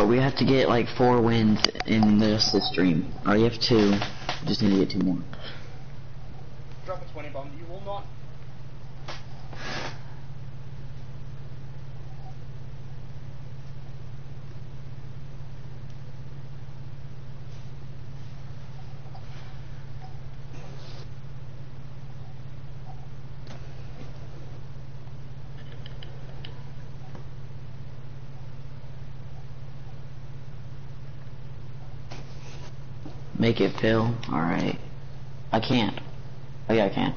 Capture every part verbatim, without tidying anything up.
But we have to get like four wins in this, this stream. I already have two. Just need to get two more. Drop a twenty bomb. You will not. Make it fill. Alright. I can't. Oh yeah, I can.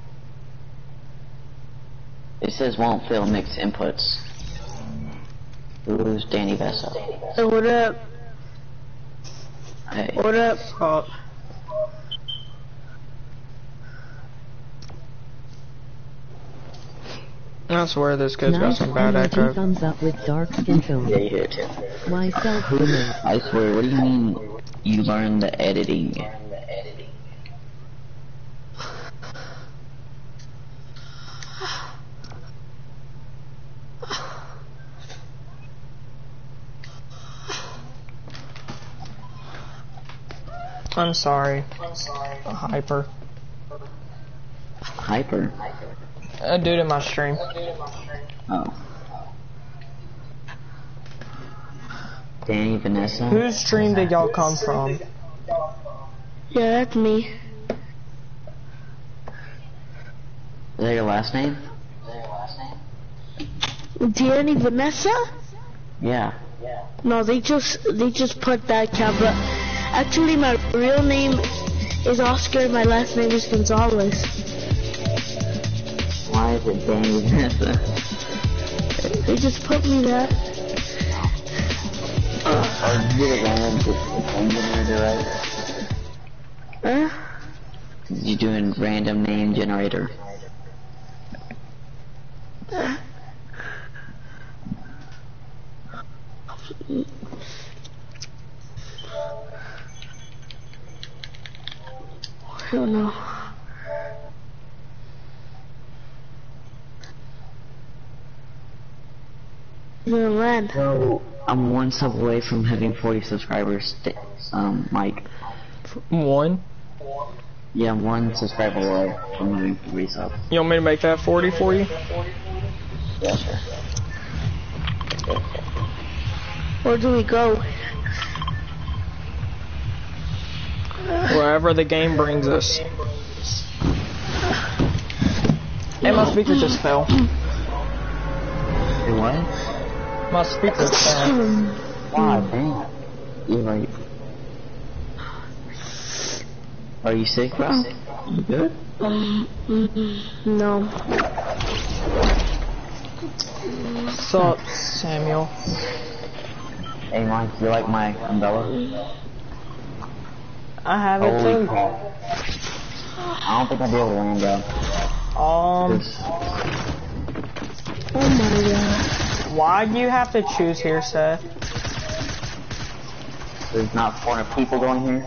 It says won't fill mixed inputs. Who's Danny Vessa? Hey, what up? Hey. What up? Oh. I swear this kid's got some bad echo. Thumbs up with dark skin tone. Yeah, you hear it too. Why self-promote? I swear, what do you mean you learn the editing? I'm sorry. I'm sorry. Hyper. Hyper? A dude in my stream. Oh. Danny, Vanessa? Whose stream did y'all come from? Yeah, that's me. Is that your last name? Danny Vanessa? Yeah. No, they just they just put that camera. Actually, my real name is Oscar and my last name is Gonzalez. Why is it Danny Vanessa? They just put me there. Are you the random just name generator, right? Huh? You doing random name generator? I don't know. You're gonna land. So, I'm one sub away from having forty subscribers, um, Mike. One? Yeah, I'm one subscriber away from having forty subs. You want me to make that forty for you? Yeah, sure. Where do we go? Wherever the game brings us. And my speaker just fell. Hey, what? My speaker fell. Why, dang. You're right. Are you sick, bro? You good? Um, mm, no. What's up, Samuel? Hey, Mike, you like my umbrella? I have it Holy too. crap. I don't think I'll be able to land, bro. Um, Oh my god. why do you have to choose here, Seth? There's not four hundred people going here.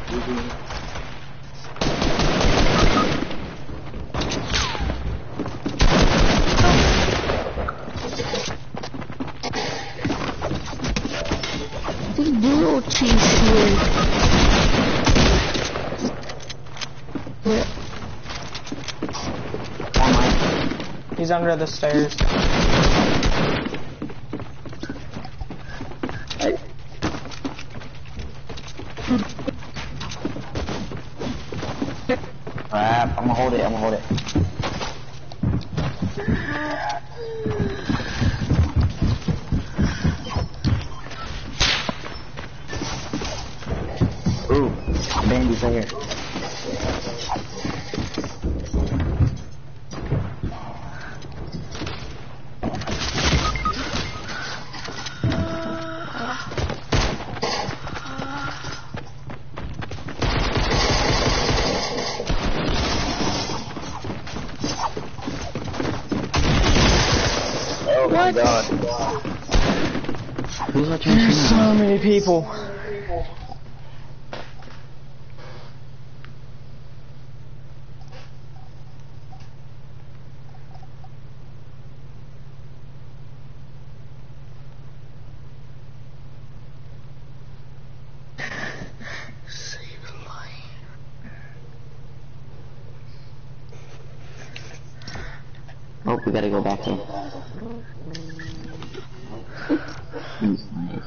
They do cheese here. Yeah. He's under the stairs. Hey. Crap, I'm gonna hold it, I'm gonna hold it. Ooh, Bandy's right here. Oh my god. Who's watching There's this? so many people. Oh, we gotta go back there. He's nice.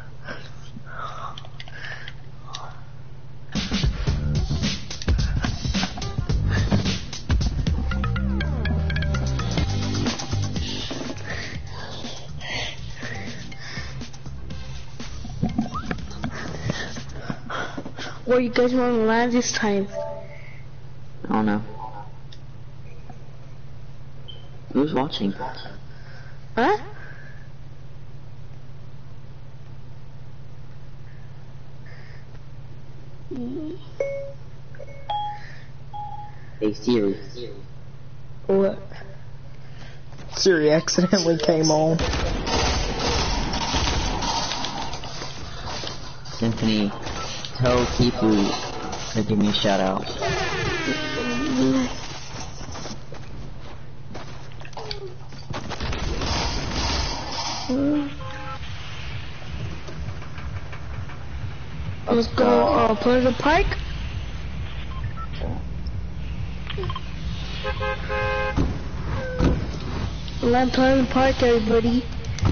Where you guys want to land this time? I don't know. Who's watching? Huh? Hey Siri. What? Siri accidentally came on. Symphony, tell Kifu to give me a shout out. Let's go uh, Pleasant Park. Land Pleasant Park, everybody.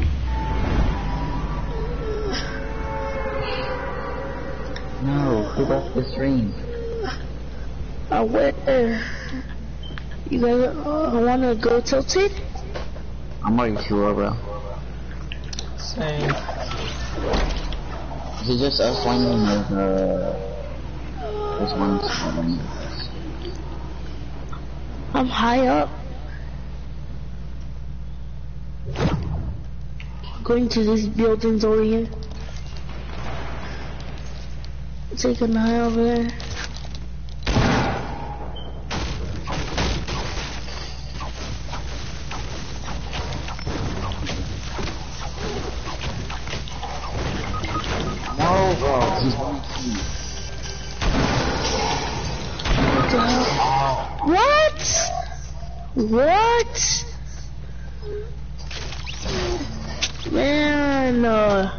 No, who left the stream? Uh, where? Uh, you guys uh, want to go tilted? I'm already too low, bro. Same. Is it just us landing with, uh... this one's landing? I'm high up. Going to these buildings over here. Take an eye over there. No, bro, he's one key. What? What? Man, uh...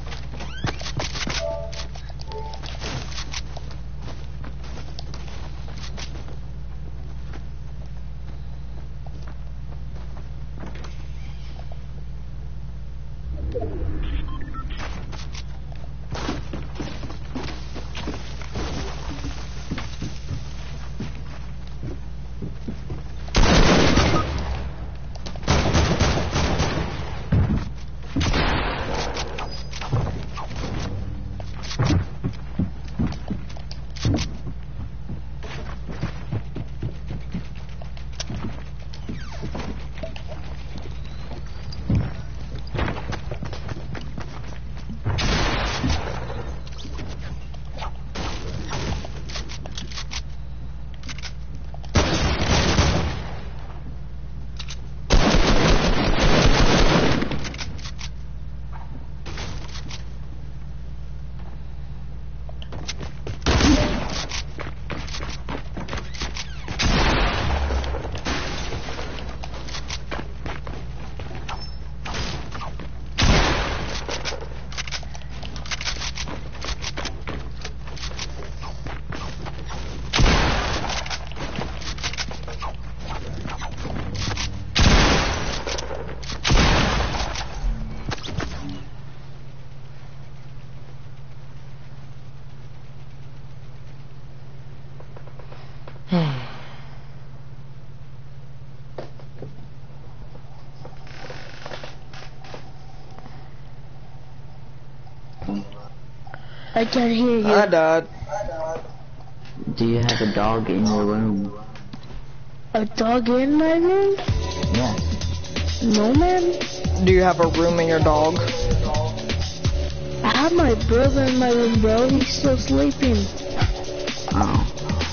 I can't hear you. I died. Do you have a dog in your room? A dog in my room? Yeah. No, man. Do you have a room in your dog? I have my brother in my room, bro. He's still sleeping. Oh.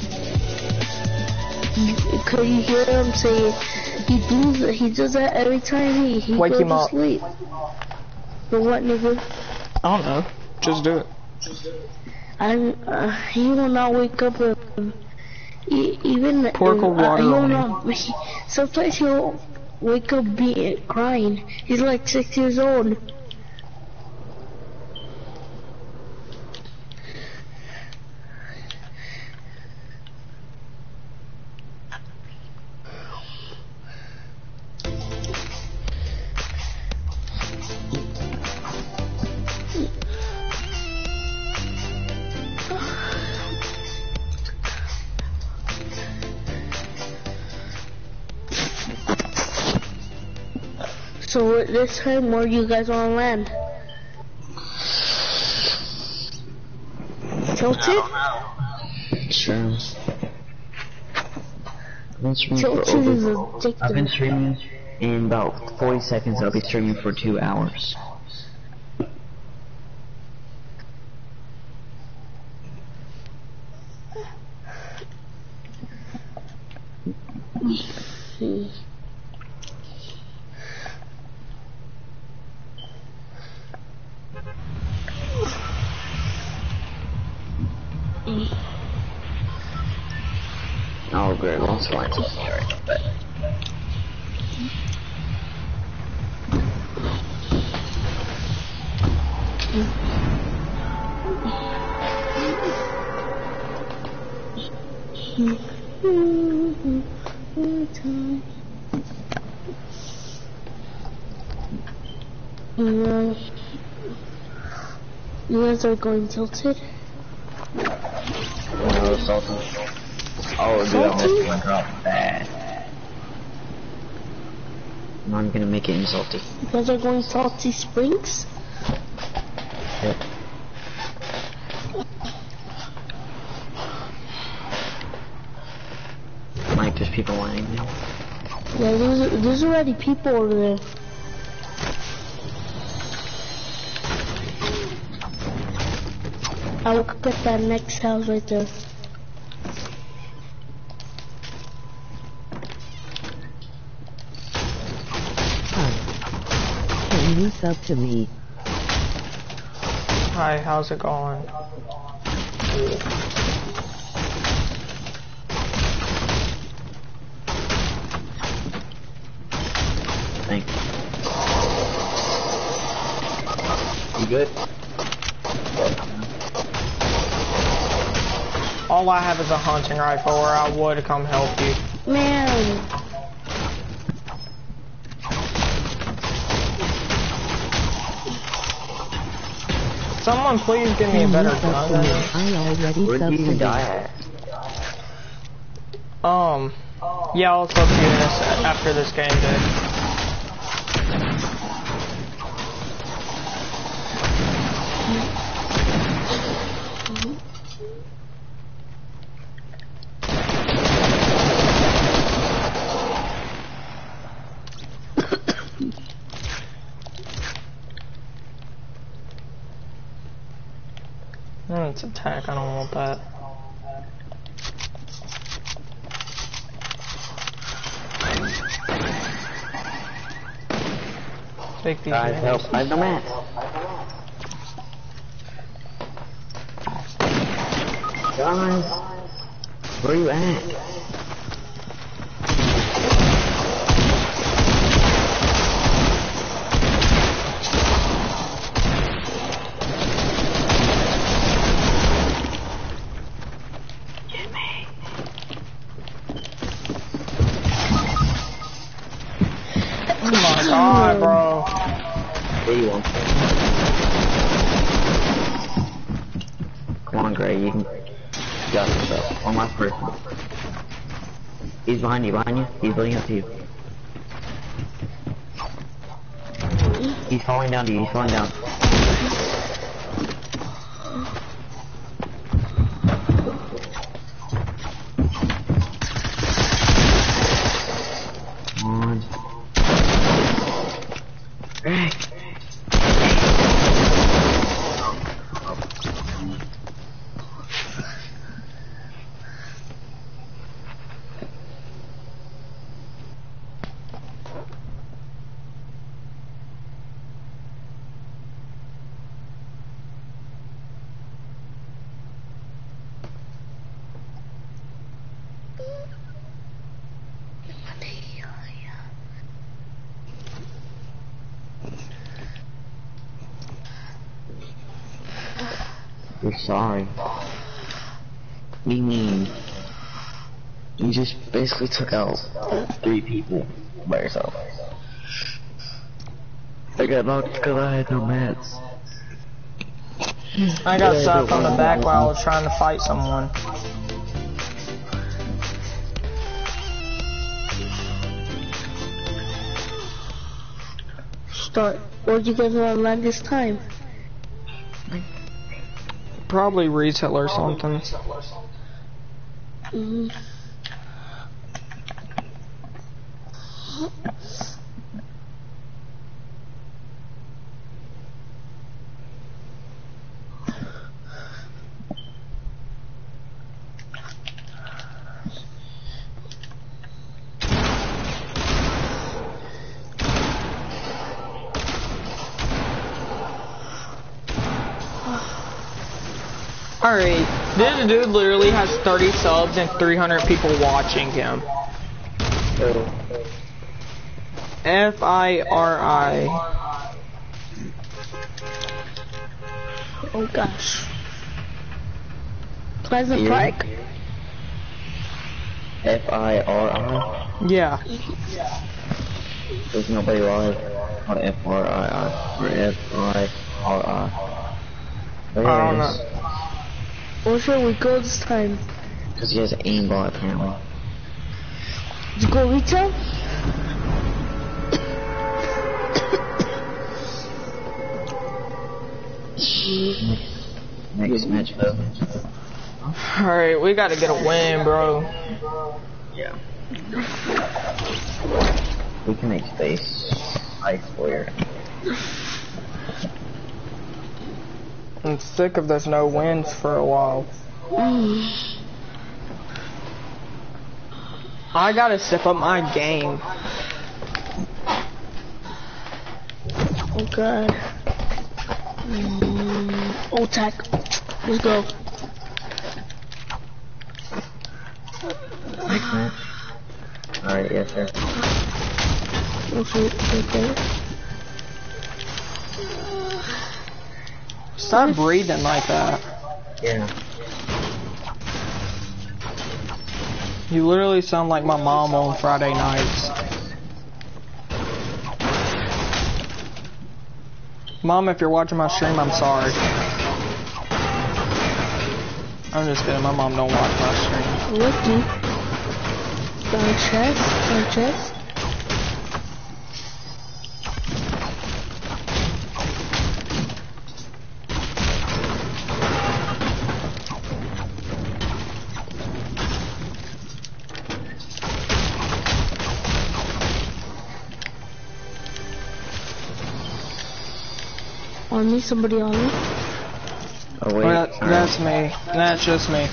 You, could you hear him say he does he does that every time he, he Wake goes him to up. sleep? But what, nigga? I don't know. Just do it. I'm, uh, he will not wake up. Uh, e even Pour uh, cold uh, water he will on him. not. He, sometimes he'll wake up be crying. He's like six years old. So this time, where you guys want to land? Tilted? Sure. I've been streaming for Tilted is over, I've been addictive. streaming in about forty seconds. I'll be streaming for two hours. Hmm. I'll regret lost lines of right, but Yeah. You guys are going tilted? oh, salty. Oh, dude, I Salty? missed one drop bad. Now I'm gonna make it in salty. You guys are going Salty Springs? Yep. Mike, there's people lying now. Yeah, there's, there's already people over there. I'll look at that next house right there. Hi. Can you sub to me? Hi, how's it going? Thanks. You good? All I have is a hunting rifle, or I would come help you. Man, Someone please give me a Can better you sub gun to me? than I already Where'd subbed you to even you. die at? Um, yeah, I'll talk to you in this, after this game, dude. Mm, it's attack, I don't want that. Take these Guys, help. minis. I have no mats. Guys, where are you at? Oh my god, bro. There you are. Come on, Gray, you can... You got this, bro. One last person. He's behind you, behind you. He's leading up to you. He's falling down to you, he's falling down. Come on. Gray. We're sorry. What do you mean? You just basically took out three people by yourself. I got knocked because I had no mats. I got stuck on the back while I was trying to fight someone. restart? Or you guys want to land this time? Probably reset or something. Mm. Alright, this dude literally has thirty subs and three hundred people watching him. F I R I. Oh gosh. Pleasant Here. Park? F I R I? Yeah. There's nobody live on F R I I or F I R I. I don't know. Where should we go this time? Because he has an aimbot apparently. Let's go retail? Next match though. Alright, we gotta get a win, bro. Yeah. We can make space. I swear. I'm sick of there's no wins for a while. I gotta step up my game. Oh god. Mm, oh, attack. Let's go. Next match. Alright, yes sir. Oh shoot, okay. Stop breathing like that. Yeah. You literally sound like my mom on Friday nights. Mom, if you're watching my stream, I'm sorry. I'm just kidding, my mom don't watch my stream. What do? Down chest? Down chest? On me, somebody on me. Oh wait. Oh, that, that's me. That's just me.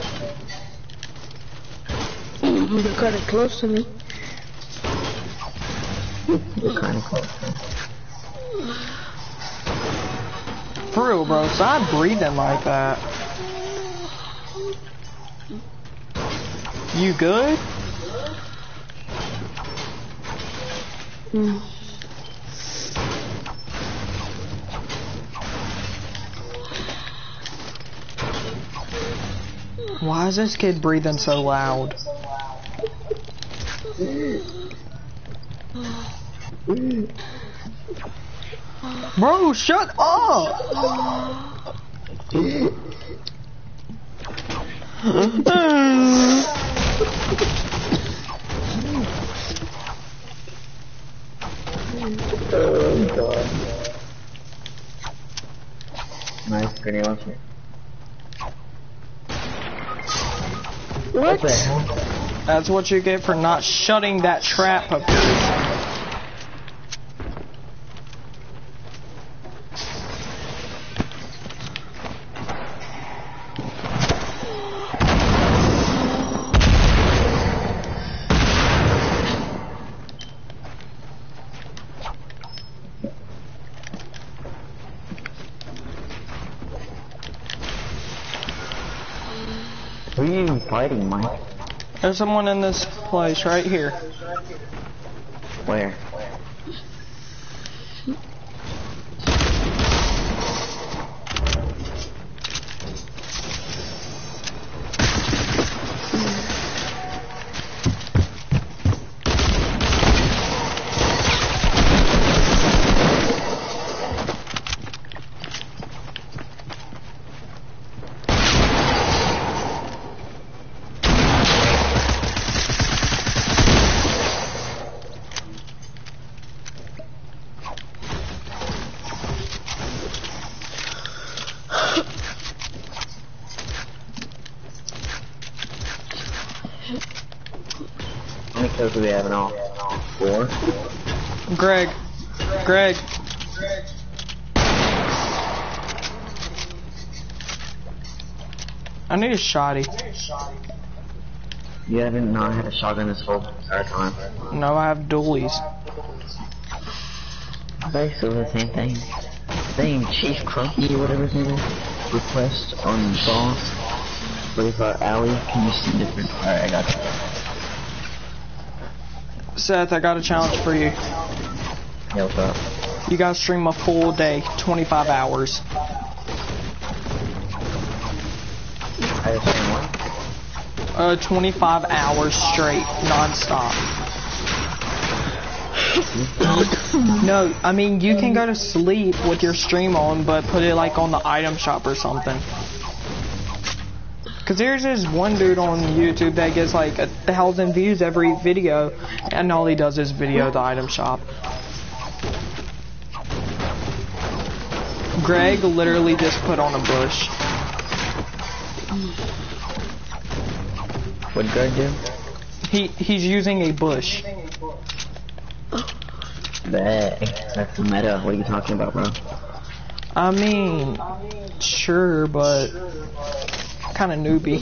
They're kind of close to me. You're kind of close. For real, bro. Stop breathing like that. You good? Mm. Why is this kid breathing so loud? Bro, shut up! Oh god. Nice grenade launcher. What? the hell? That's what you get for not shutting that trap of yours. Who are you even fighting, Mike? There's someone in this place right here. Where? subs do we have in all? Four? Greg. Greg. I need a shotty. You haven't not had a shotgun this whole entire time. No, I have dualies. Basically the same thing. Thing, Chief Crunky, whatever his name is. Request on boss. forty-five alley. Can you see different? Alright, I got you. Seth, I got a challenge for you. Yeah, what's up? You gotta stream a full day, twenty-five hours. I just stream one? Uh, twenty-five hours straight, non-stop. No, I mean, you can go to sleep with your stream on, but put it like on the item shop or something. Cause there's this one dude on YouTube that gets like a thousand views every video, and all he does is video the item shop. Greg literally just put on a bush. What'd Greg do? He he's using a bush. That, that's the meta. What are you talking about, bro? I mean, sure, but kind of newbie.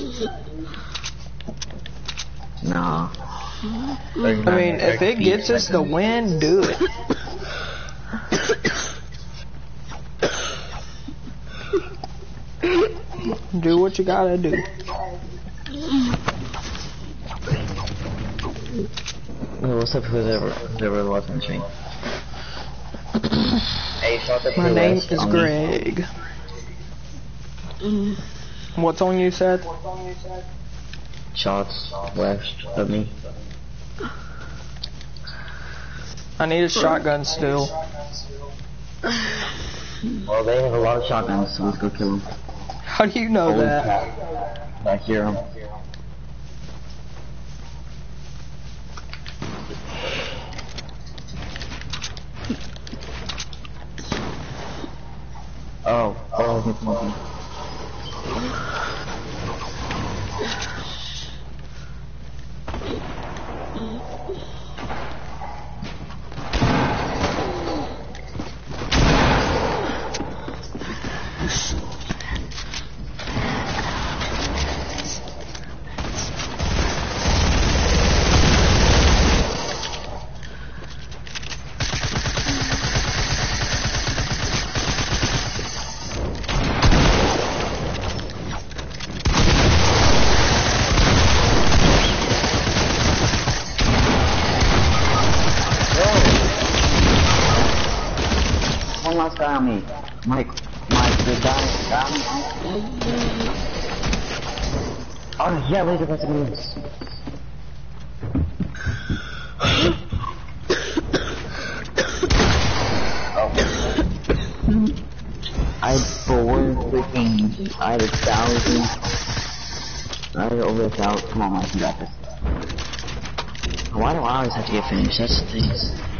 Nah. I mean, if it gets us the win, do it. Do what you gotta do. Well, what's up with whoever, whoever was watching the stream? Hey, shout out to My name is West on Greg. What's on you, Seth? Shots west of me. I need a shotgun still. Well, they have a lot of shotguns, so let's go kill them. How do you know Holy that? crap. I hear them. Oh, oh, he's smoking. One last guy on me. Mike, Mike, the guy got me. Oh, yeah, laser that's a miss. Oh. I had four freaking, I had a thousand. I had over a thousand. Come on, Mike, you got this. Why do I always have to get finished? That's the thing.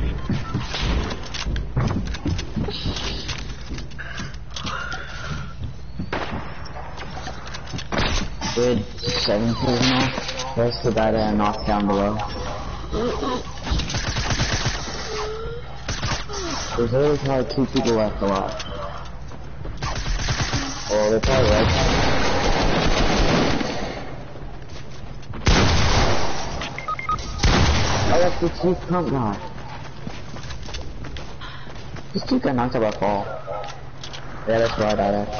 Good seven kills now. That's the guy that I knocked down below. There's literally probably two people left alive. Oh, they're probably right. Oh, that's the chief pump guy. This dude got knocked out by fall. Yeah, that's where I died at.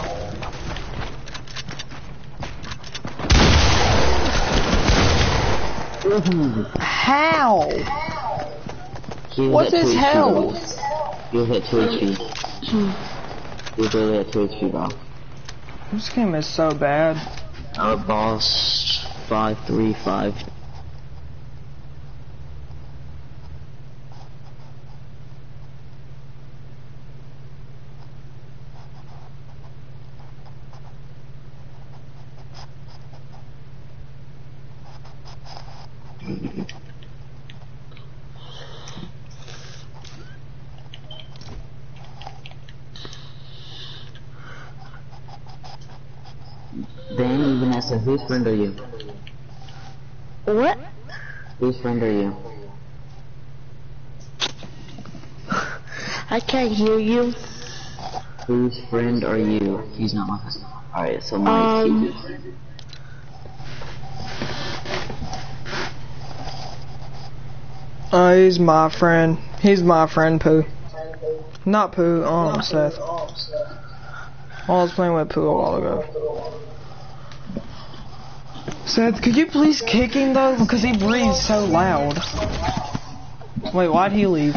How? He was What's at his two H P, health? bro. He was at two H P. He was literally at two H P, bro. This game is so bad. Our boss, five three five. Danny, Vanessa, whose friend are you? What? Whose friend are you? I can't hear you. Whose friend are you? He's not my friend. Alright, so Mike, Um, he's your friend. Uh, he's my friend. He's my friend, Pooh. Not Pooh, um, Seth. I was playing with Pooh a while ago. Seth, could you please kick him though? Because he breathes so loud. Wait, why'd he leave?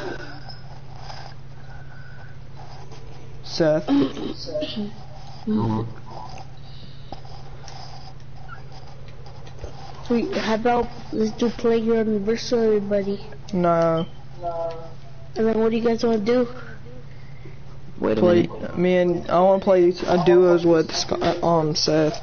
Seth. Mm-hmm. wait, how about let's do playground versus everybody? No. And then what do you guys want to do? Wait a Play, minute. me and, I want to play a duos with, Sc- um, Seth.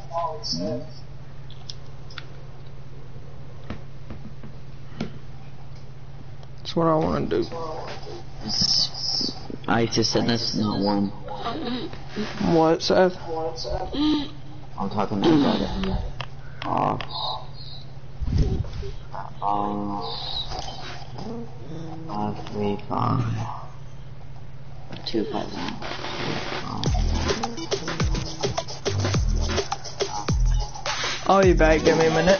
That's what I want to do. It's- I just said that's not one. What, Seth? I'm talking about it. Oh. Oh. Five, three, five. Two, five, nine. I'll be back, give me a minute.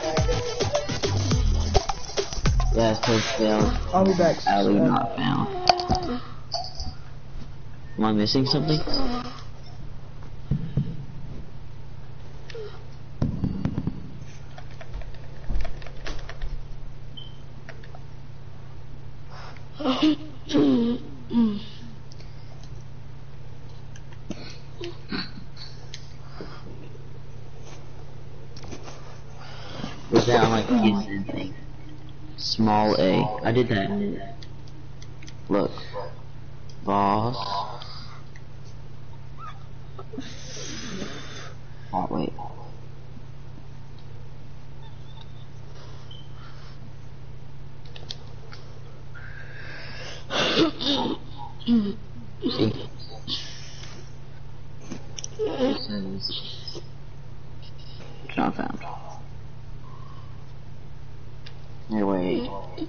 Yeah, it's supposed to fail. I'll be back. Alley not found. Am I missing something? Was that like a guessing thing? Small A. I did that. Look. Boss. Oh, wait. See? It says not found. Anyway.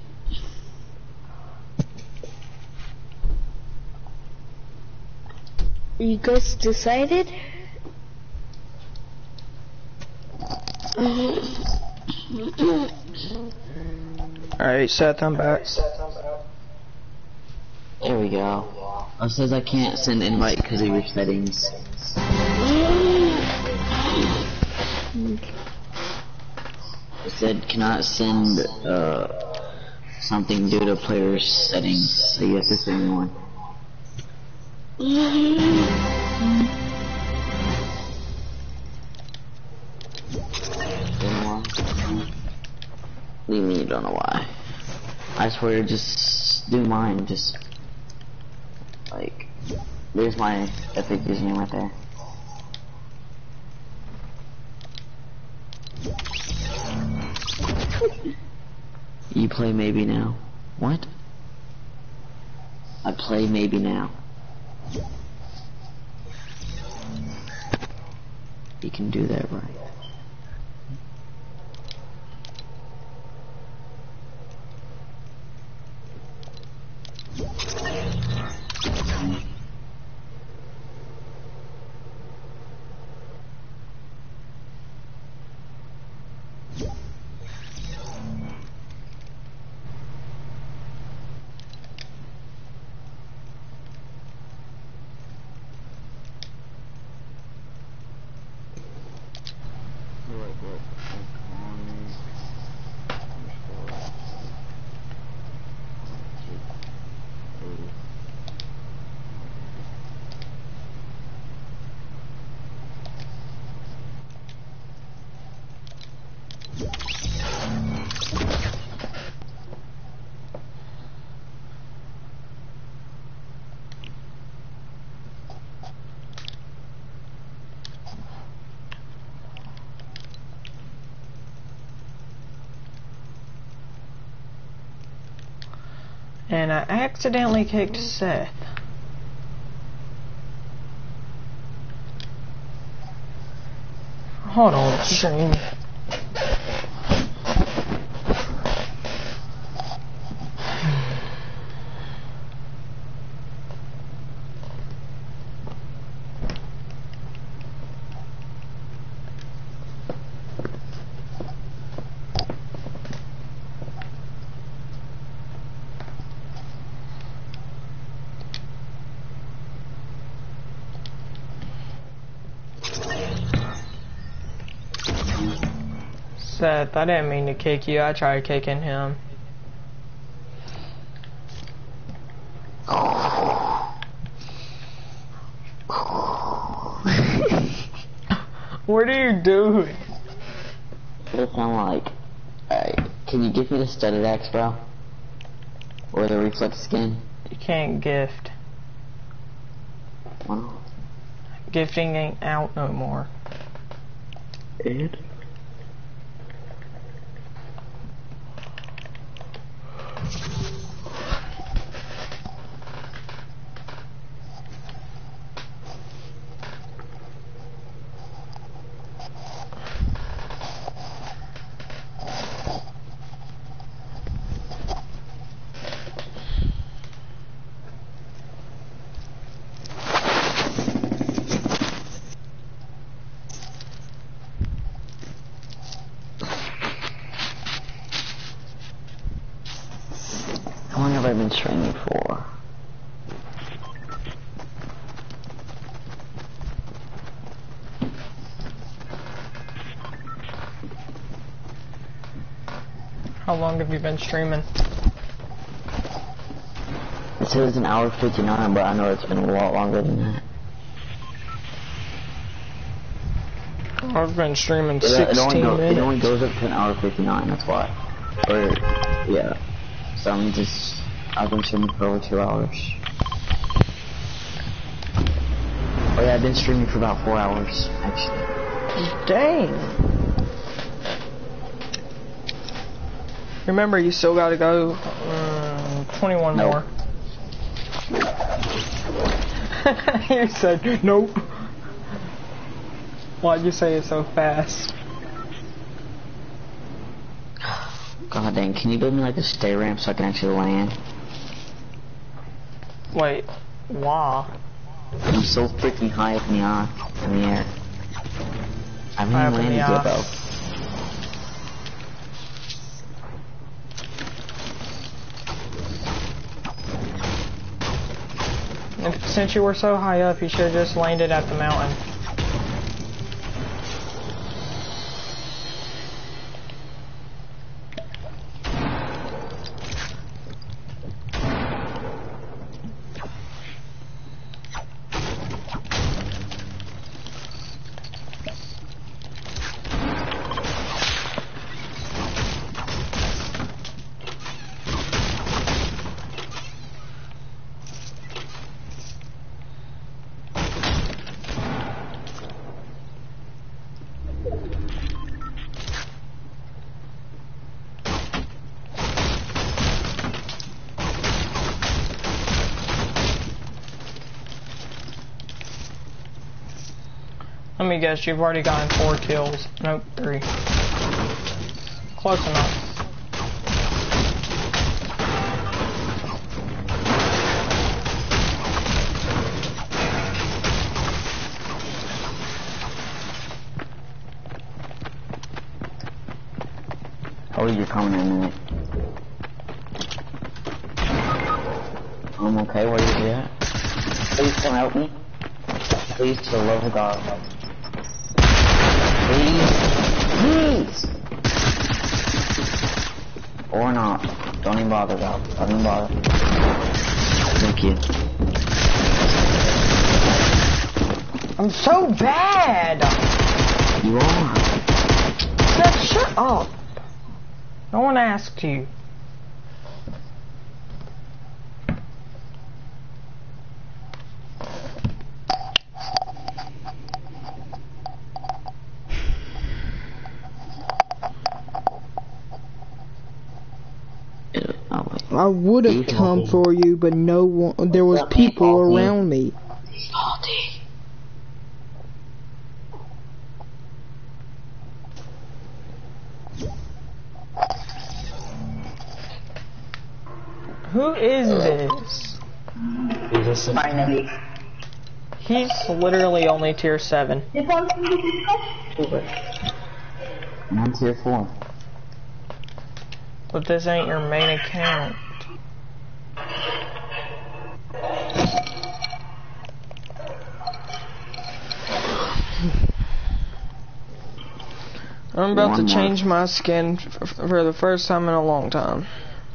You guys decided? Alright, Seth, I'm back. There we go. It says I can't send invite because of your settings. It said cannot send uh, something due to player's settings, so you have to send one. What do you mean you don't know why? I swear, just do mine, just like, there's my epic username right there. You play maybe now. What? I play maybe now. You can do that right. And I accidentally kicked Seth. Hold on, stream. Seth, I didn't mean to kick you. I tried kicking him. What are you doing? It sound like, alright, can you give me the studded axe, bro? Or the reflex skin? You can't gift. Well, Gifting ain't out no more. it. How long have I been streaming for? How long have you been streaming? It says an hour fifty-nine, but I know it's been a lot longer than that. I've been streaming It, it, only sixteen go, minutes. it only goes up to an hour fifty-nine, that's why. Or, yeah. So that means it's, I've been streaming for over two hours. Oh yeah, I've been streaming for about four hours, actually. Dang. Remember, you still gotta go um, twenty-one Nope. more. You said nope. Why'd you say it so fast? God dang, can you build me like a stair ramp so I can actually land? Wait, why? I'm so freaking high up in the, air, in the air. I haven't High even up in the landed yet air. though. And since you were so high up, you should have just landed at the mountain. Let me guess, you've already gotten four kills. Nope, three. Close enough. Oh, you're coming in a minute. I'm okay, where are you at? Please come help me. Please, for the love of God. Please. Please! Or not. Don't even bother, though. Don't even bother. Thank you. I'm so bad! You are. Seth, shut up! No one asked you. I would have come for you, but no one, there was people around me. Salty. Who is this? Jesus. He's literally only tier seven. And I'm tier four. But this ain't your main account. I'm about One to more. change my skin f for the first time in a long time.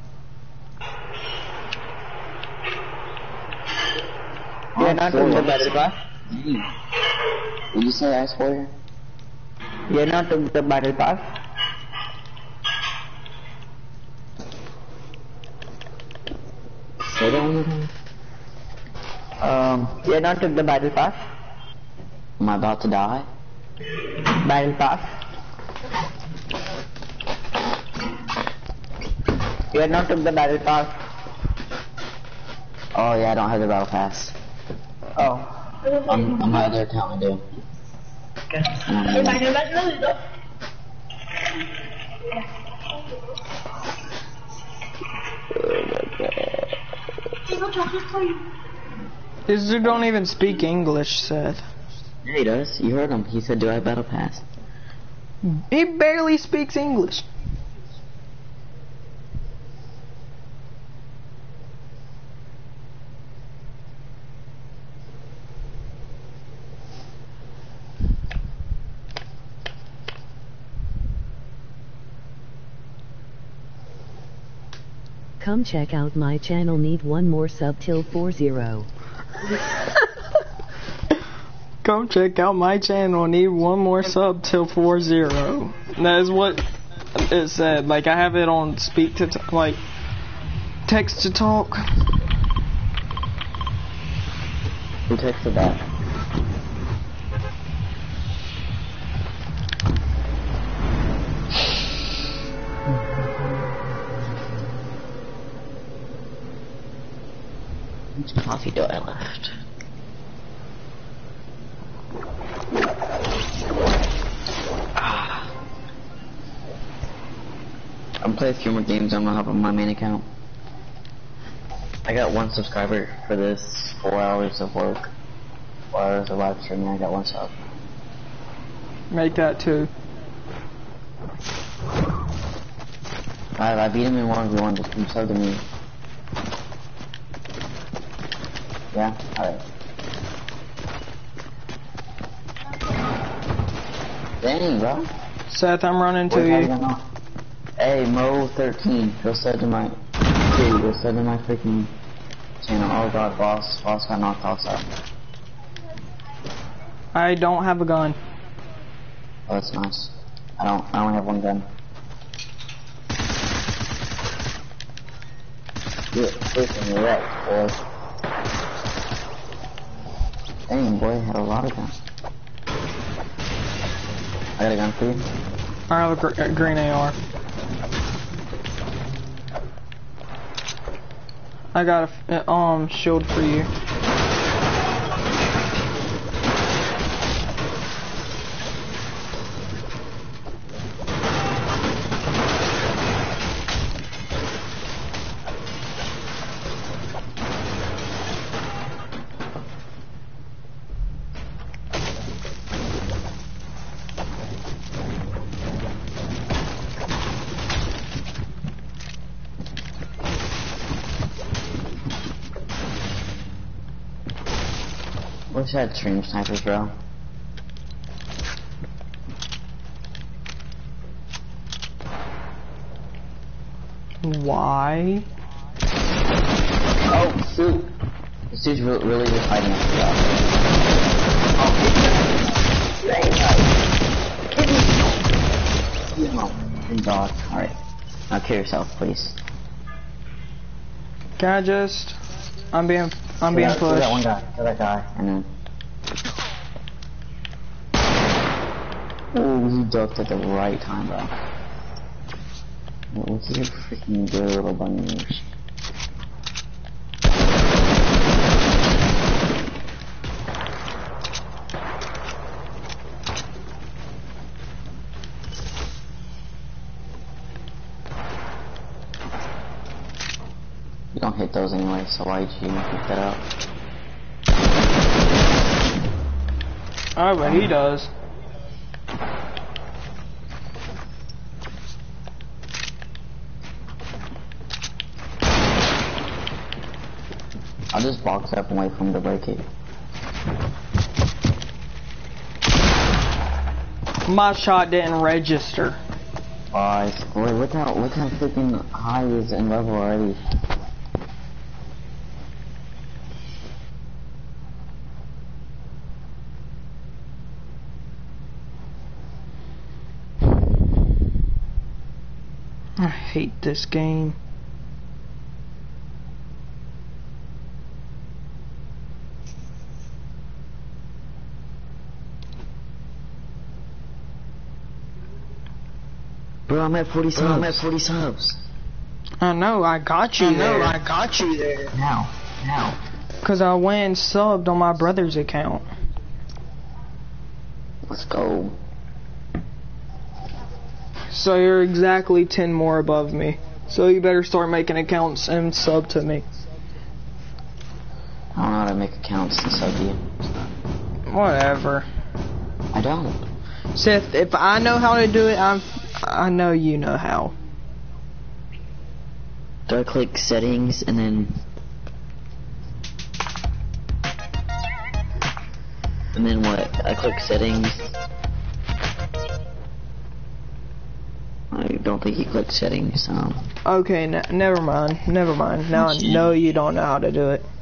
You're not took the battle pass? Did you say I spoiled? You're not took the battle pass? Say that one more time. Um, you're not took the battle pass? Am I about to die? Battle pass? You had not took the battle pass. Oh yeah, I don't have the battle pass. Oh. On, on my other account I do. Um, This dude don't even speak English, Seth. yeah, he does. You heard him. He said, do I have battle pass? He barely speaks English. Come check out my channel, need one more sub till four zero. Come check out my channel, need one more sub till four zero. That is what it said. Like, I have it on speak to, t like, text to talk. Who texted that? How much coffee do I left? Ah. I'm playing a few more games. I'm gonna hop on my main account. I got one subscriber for this four hours of work. Four hours of live streaming. I got one sub. Make that two. I, I beat him in one v one. Just come sub to me. Yeah? Alright. Dang, bro. Seth, I'm running to Wait, how you. you know? Hey, Mo thirteen. Go sub to my... Dude, go sub to my freaking channel. Oh god, boss. Boss got knocked off. Sorry. I don't have a gun. Oh, that's nice. I don't... I only have one gun. You're freaking wrecked, boy. Dang, boy, I had a lot of guns. I got a gun for you. I have a, gr a green A R. I got a f uh, um shield for you. Wish I had stream snipers, bro. Why? Oh, shoot. This dude's re really just fighting us, bro. Oh, good dog. Alright. Now kill yourself, please. Can I just? I'm being, I'm being Kill that, kill that one pushed. guy. Kill that guy, and then... Oh, he ducked at the right time, bro. What's your freaking good little bunny ears? You don't hit those anyway, so why'd you pick that up? Oh, but he does. I'll just box up and wait for him to break it. My shot didn't register. Guys, wait, look how look how freaking high he is in level already. I hate this game. Bro, I'm at forty subs. I'm at forty subs. I know, I got you I there. know, I got you there. Now, now. Cause I went and subbed on my brother's account. Let's go. So you're exactly ten more above me. So you better start making accounts and sub to me. I don't know how to make accounts and sub you. Whatever. I don't. Seth, if I know how to do it, I'm, I know you know how. Do I click settings and then... And then what? I click settings. I don't think you click settings, um... Okay, n never mind, never mind. Now I know you don't know how to do it.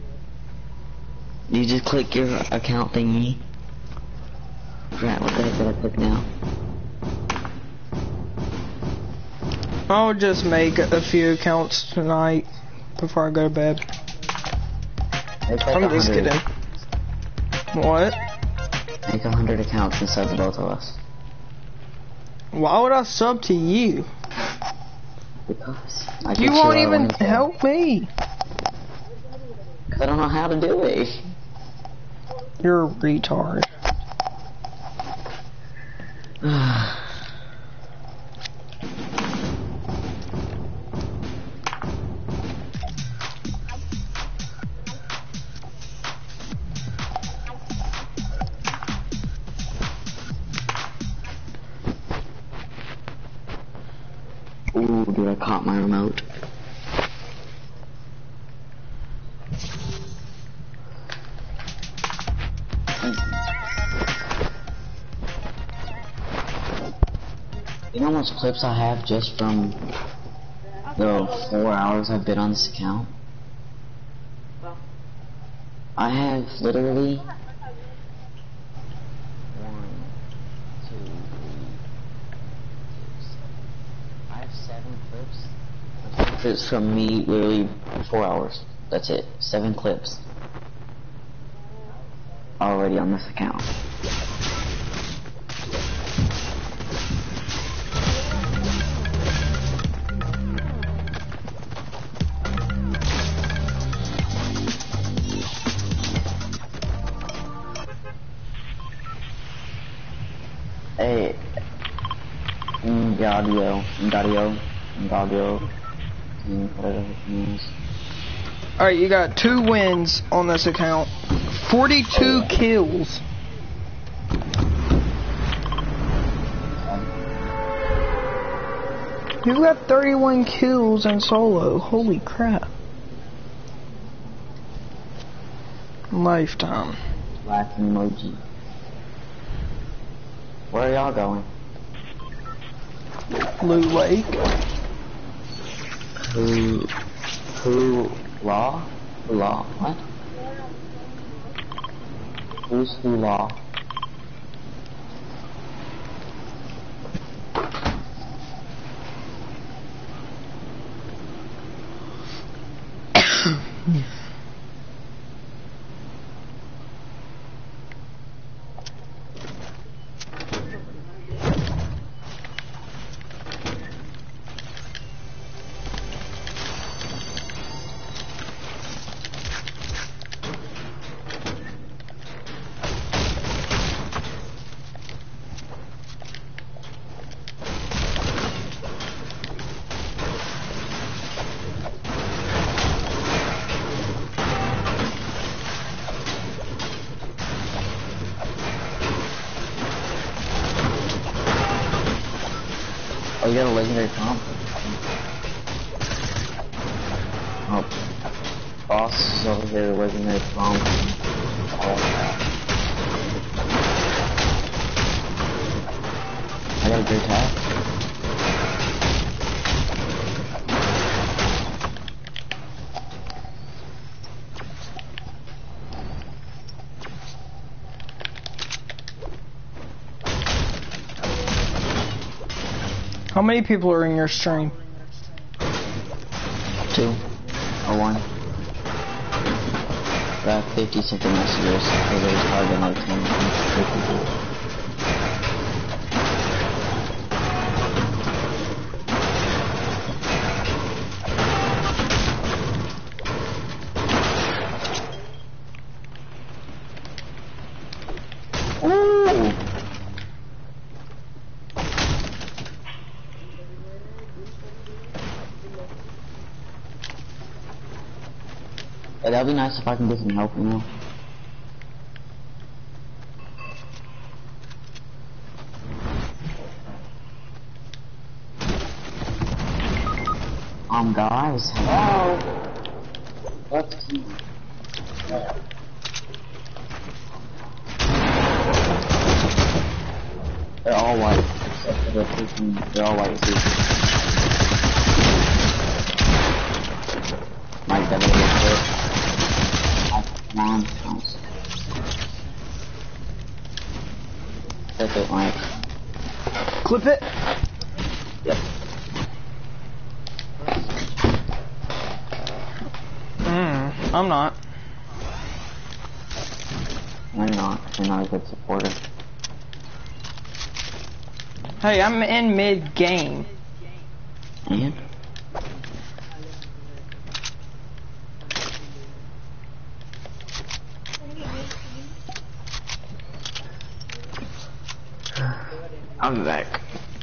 You just click your account thingy. Crap, what the heck did I click now? I'll just make a few accounts tonight before I go to bed. I'm just kidding. What? Make a hundred accounts and sub to both of us. Why would I sub to you? Because I You won't even help me. Cause I don't know how to do it. You're a retard. Ooh, dude, I caught my remote. You know how much clips I have just from the four hours I've been on this account? I have literally one, two, three, six, I have seven clips. Seven clips from me literally four hours. That's it. Seven clips already on this account. Hey, Ngadio, Ngadio, Ngadio, whatever it means. Alright, you got two wins on this account. forty-two kills. You got thirty-one kills in solo. Holy crap. Lifetime. Black emoji. Where are y'all going? Blue Lake. Who? Who? Law? Who law? What? Who's who law? Oh, you got a legendary comp? Oh. Boss is over here, the legendary comp. Oh, tiger attack. How many people are in your stream? Two. Or one. About fifty something messages. Everybody's target like ten, fifty. Yeah, that'd be nice if I can get some help, you know. Um, guys, hello. Let's see. They're all white, except for the freaking, they're all white too. Mike, that little bit. Come on, nice. That's it, Mike. Clip it. Yep. Mm, I'm not. You're not. You're not a good supporter. Hey, I'm in mid-game. And? I'll be back.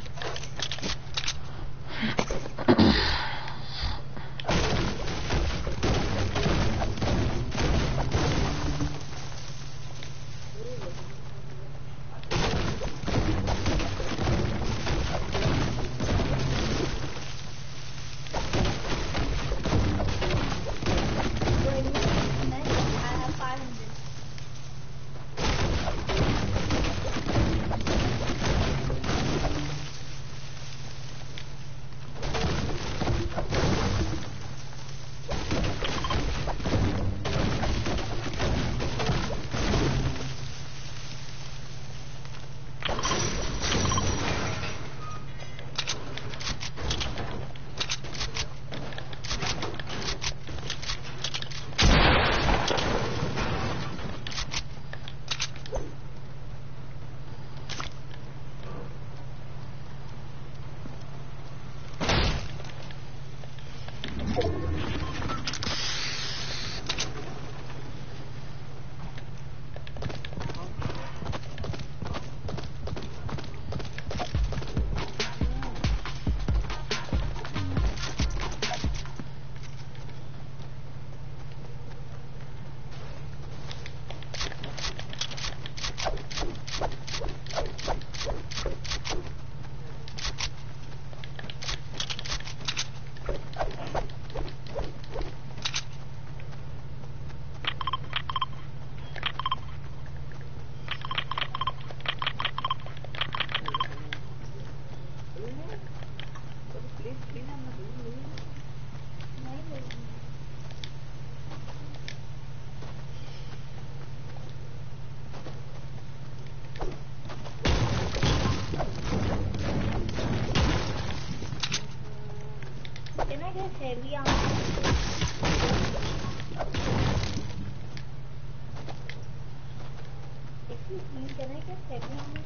Can I get heavy on? Excuse me, can I get heavy on?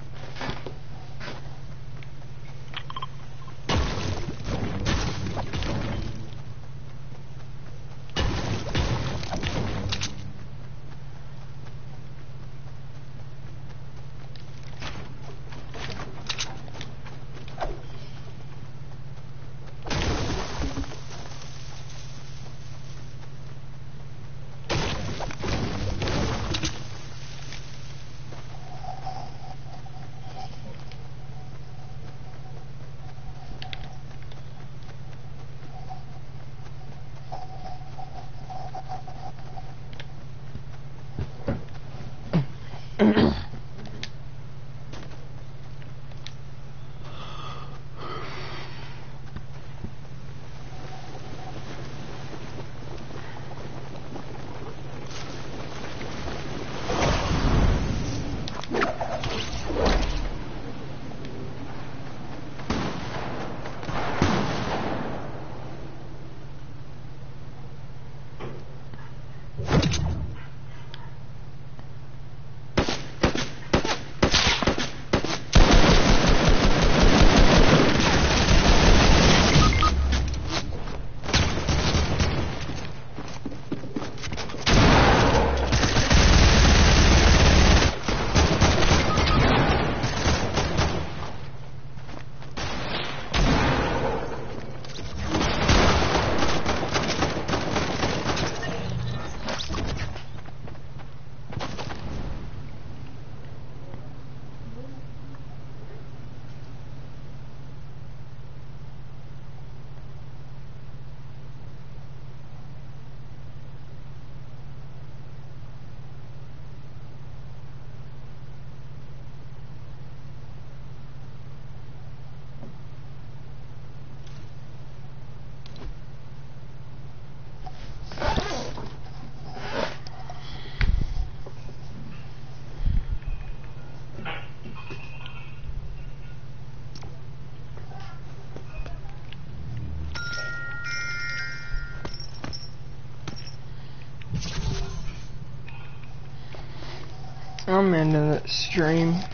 I'm ending the stream.